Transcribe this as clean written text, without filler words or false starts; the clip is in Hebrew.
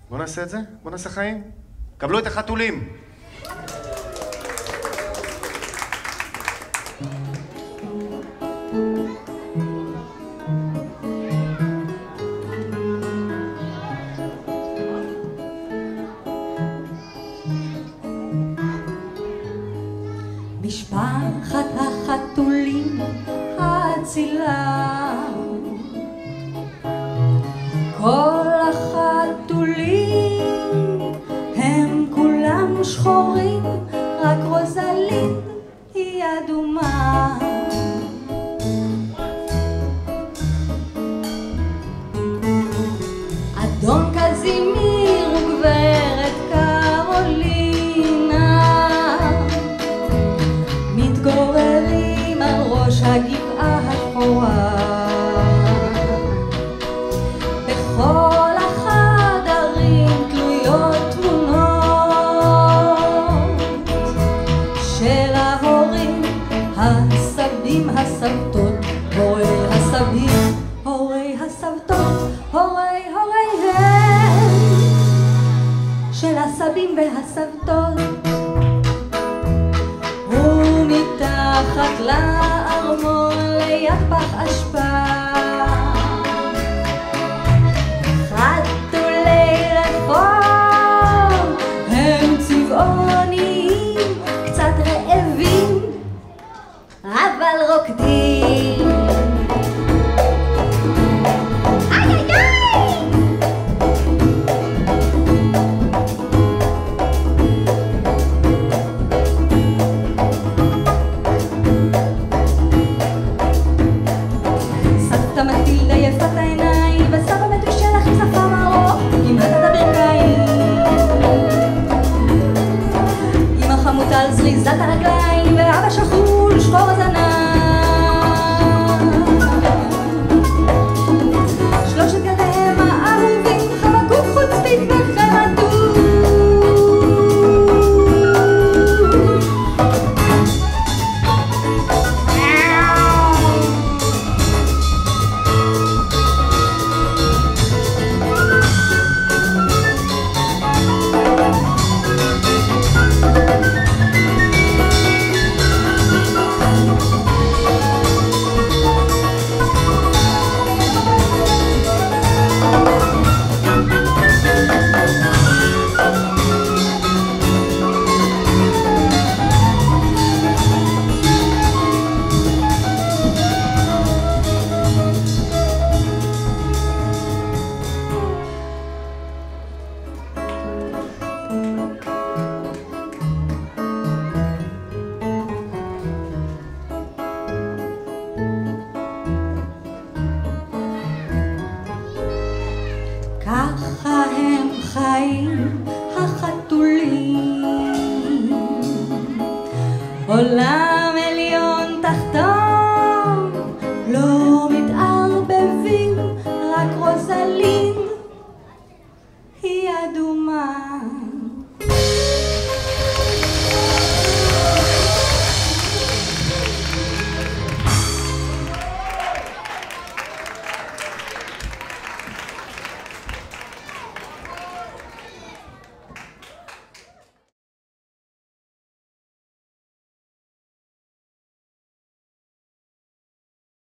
בוא נעשה את זה, בוא נעשה חיים. קבלו את החתולים. משפחת החתולים האצילה, כל החתולים הם כולם שחורים, רק רוזלין היא אדומה. אדון קזימיר וגברת קרולינה מתגוררים על ראש הגבעה השחורה. בכל החדרים תלויות תמונות של ההורים, הסבים, הסבתות, הורי הסבים, הורי הסבתות, הוריהם של הסבים והסבתות. ומתחת לארמון ליד פח אשפה חתולי רחוב, הם צבעוניים, קצת רעבים אבל רוקדים. מטילדה יפת העיניים וסבא מתושלח עם שפם ארוך כמעט עד הברכיים, אמא חמותה על זריזת הרגליים ואבא שחול שחור הזנב. שלושת ילדיהם האהובים חבקוק חוצפית וחמדות. ככה הם חיים החתולים, עולם עליון תחתון, לא מתערבבים, רק רוזלין